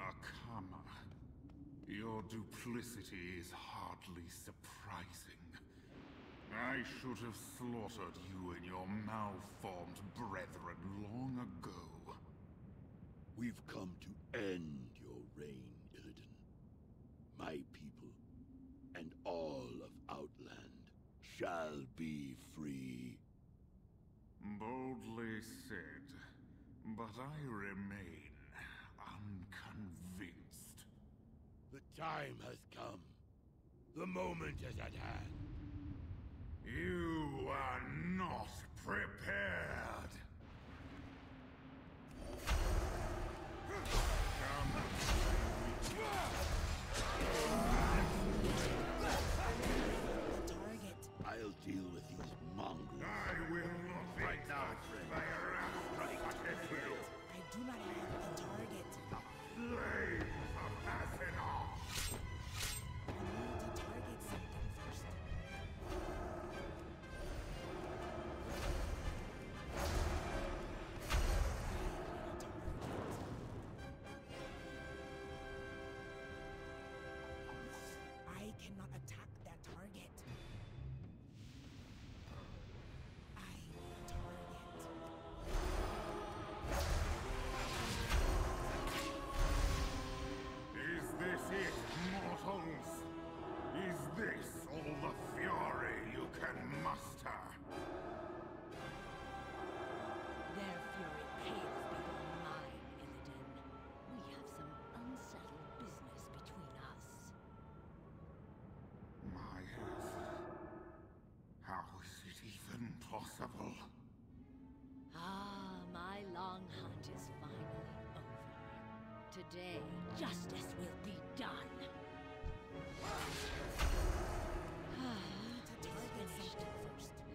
Akama, your duplicity is hardly surprising. I should have slaughtered you and your malformed brethren long ago. We've come to end your reign, Illidan. My people, and all of Outland, shall be free. Boldly said, but I remain unconvinced. The time has come. The moment is at hand. You are not prepared! Target. I'll deal with these mongrels. I will not be Right now, friend. I do not have a target. Slaves of Asinov! I need to target something first. I cannot attack that target. I need a target. Is this it, mortals? Is this all the fury you can muster? Their fury pales before mine, Illidan. We have some unsettled business between us. My earth. How is it even possible? Ah, my long hunt is finally over. Today, justice will be done. I need to target something first.